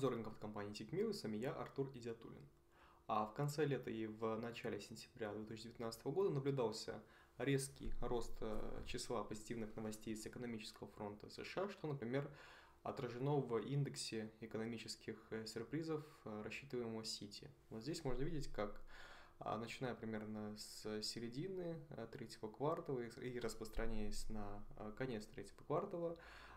Обзор рынков компании TechMew, с вами я, Артур Идиатуллин. А в конце лета и в начале сентября 2019 года наблюдался резкий рост числа позитивных новостей с экономического фронта США, что, например, отражено в индексе экономических сюрпризов, рассчитываемого Citi. Вот здесь можно видеть, как начиная примерно с середины третьего квартала и распространяясь на конец третьего квартала,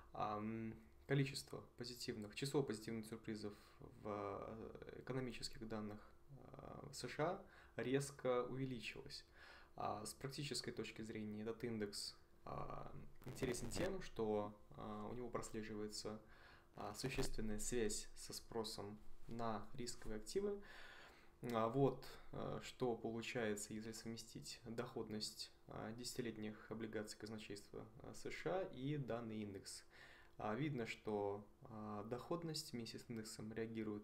число позитивных сюрпризов в экономических данных США резко увеличилось. С практической точки зрения этот индекс интересен тем, что у него прослеживается существенная связь со спросом на рисковые активы. Вот что получается, если совместить доходность десятилетних облигаций казначейства США и данный индекс. Видно, что доходность вместе с индексом реагирует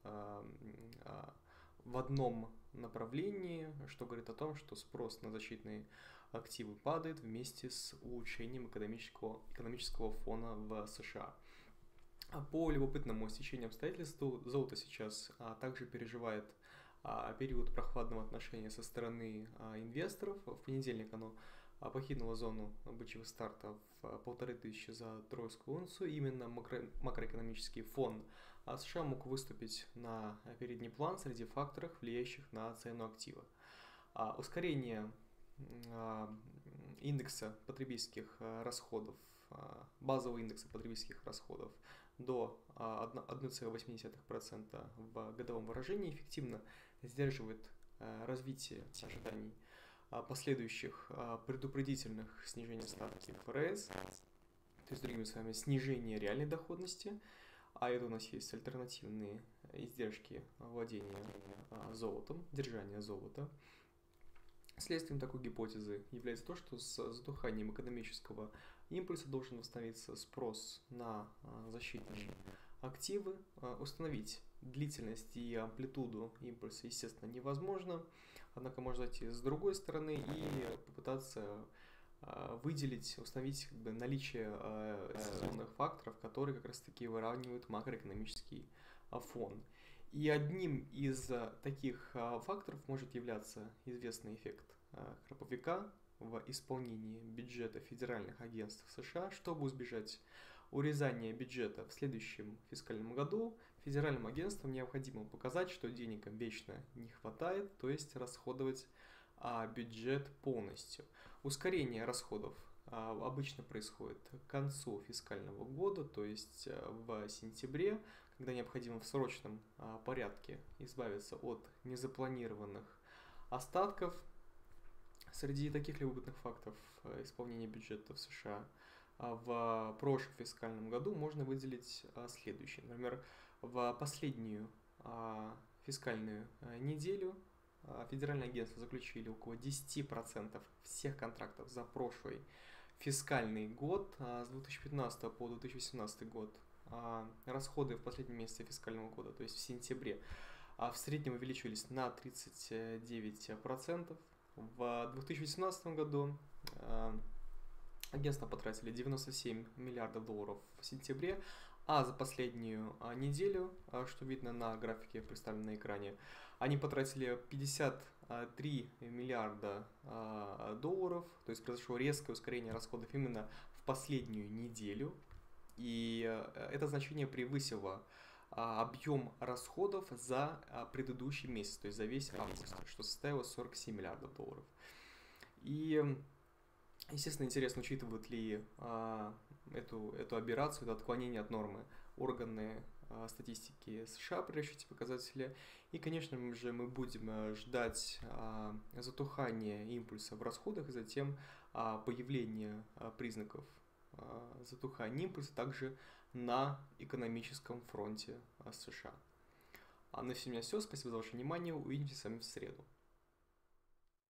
в одном направлении, что говорит о том, что спрос на защитные активы падает вместе с улучшением экономического фона в США. По любопытному стечению обстоятельств, золото сейчас также переживает период прохладного отношения со стороны инвесторов. В понедельник оно покинула зону бычьего старта в 1500 за тройскую унцию. Именно макроэкономический фон США мог выступить на передний план среди факторов, влияющих на цену актива. Ускорение индекса потребительских расходов, базового индекса потребительских расходов до 1,8% в годовом выражении эффективно сдерживает развитие ожиданий последующих предупредительных снижений ставки ФРС, то есть, другими словами, снижение реальной доходности, а это у нас есть альтернативные издержки владения золотом, держания золота. Следствием такой гипотезы является то, что с затуханием экономического импульса должен восстановиться спрос на защитные активы. Установить длительность и амплитуду импульса, естественно, невозможно, однако можно зайти с другой стороны и попытаться установить наличие сезонных факторов, которые как раз таки выравнивают макроэкономический фон. И одним из таких факторов может являться известный эффект Краповика в исполнении бюджета федеральных агентств США. Чтобы избежать урезания бюджета в следующем фискальном году, федеральным агентствам необходимо показать, что денег вечно не хватает, то есть расходовать бюджет полностью. Ускорение расходов обычно происходит к концу фискального года, то есть в сентябре, когда необходимо в срочном порядке избавиться от незапланированных остатков. Среди таких любопытных фактов исполнения бюджета в США в прошлом фискальном году можно выделить следующее. Например, в последнюю фискальную неделю федеральные агентства заключили около 10% всех контрактов за прошлый фискальный год, с 2015 по 2018 год. Расходы в последнем месяце фискального года, то есть в сентябре, в среднем увеличились на 39%. В 2018 году агентства потратили 97 миллиардов долларов в сентябре, а за последнюю неделю, что видно на графике, представленном на экране, они потратили 53 миллиарда долларов, то есть произошло резкое ускорение расходов именно в последнюю неделю, и это значение превысило объем расходов за предыдущий месяц, то есть за весь август, что составило 47 миллиардов долларов. И, естественно, интересно, учитывают ли эту аберрацию, это отклонение от нормы органы статистики США при расчете показателя. И, конечно же, мы будем ждать затухания импульса в расходах и затем появления признаков затухания импульса также на экономическом фронте США. А на сегодня все. Спасибо за ваше внимание. Увидимся с вами в среду.